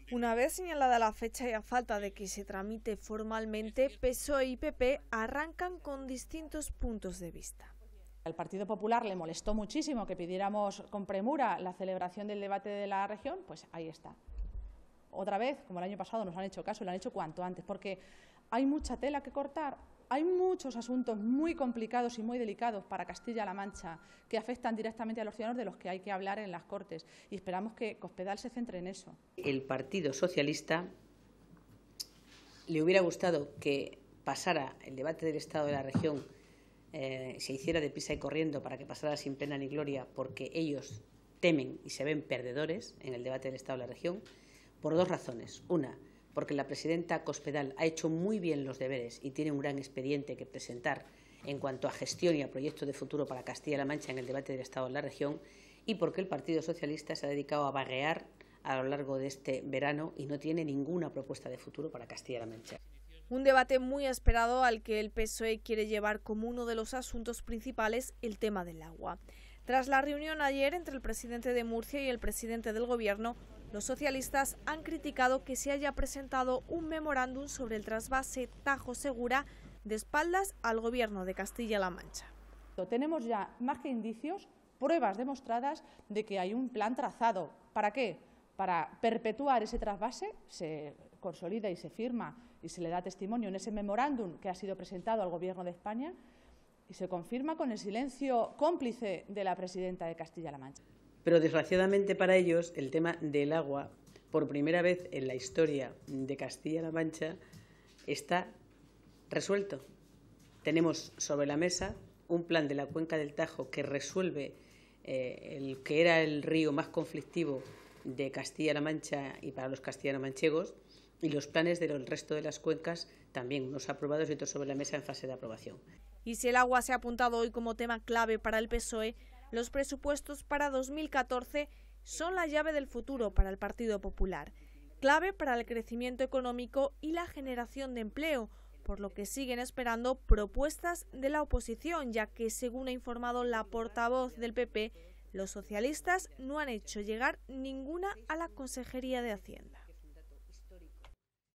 Una vez señalada la fecha y a falta de que se tramite formalmente, PSOE y PP arrancan con distintos puntos de vista. Al Partido Popular le molestó muchísimo que pidiéramos con premura la celebración del debate de la región, pues ahí está. Otra vez, como el año pasado, nos han hecho caso, lo han hecho cuanto antes, porque hay mucha tela que cortar. Hay muchos asuntos muy complicados y muy delicados para Castilla-La Mancha que afectan directamente a los ciudadanos de los que hay que hablar en las Cortes y esperamos que Cospedal se centre en eso. El Partido Socialista le hubiera gustado que pasara el debate del Estado de la región, se hiciera deprisa y corriendo para que pasara sin pena ni gloria, porque ellos temen y se ven perdedores en el debate del Estado de la región, por dos razones. Una, porque la presidenta Cospedal ha hecho muy bien los deberes y tiene un gran expediente que presentar en cuanto a gestión y a proyectos de futuro para Castilla-La Mancha en el debate del Estado de la región, y porque el Partido Socialista se ha dedicado a vaguear a lo largo de este verano y no tiene ninguna propuesta de futuro para Castilla-La Mancha. Un debate muy esperado al que el PSOE quiere llevar como uno de los asuntos principales el tema del agua. Tras la reunión ayer entre el presidente de Murcia y el presidente del Gobierno, los socialistas han criticado que se haya presentado un memorándum sobre el trasvase Tajo Segura de espaldas al Gobierno de Castilla-La Mancha. Tenemos ya, más que indicios, pruebas demostradas de que hay un plan trazado. ¿Para qué? Para perpetuar ese trasvase, se consolida y se firma y se le da testimonio en ese memorándum que ha sido presentado al Gobierno de España y se confirma con el silencio cómplice de la presidenta de Castilla-La Mancha. Pero desgraciadamente para ellos el tema del agua, por primera vez en la historia de Castilla-La Mancha, está resuelto. Tenemos sobre la mesa un plan de la cuenca del Tajo que resuelve el que era el río más conflictivo de Castilla-La Mancha y para los castellano-manchegos, y los planes del resto de las cuencas también, unos aprobados y otros sobre la mesa en fase de aprobación. Y si el agua se ha apuntado hoy como tema clave para el PSOE, los presupuestos para 2014 son la llave del futuro para el Partido Popular, clave para el crecimiento económico y la generación de empleo, por lo que siguen esperando propuestas de la oposición, ya que, según ha informado la portavoz del PP, los socialistas no han hecho llegar ninguna a la Consejería de Hacienda.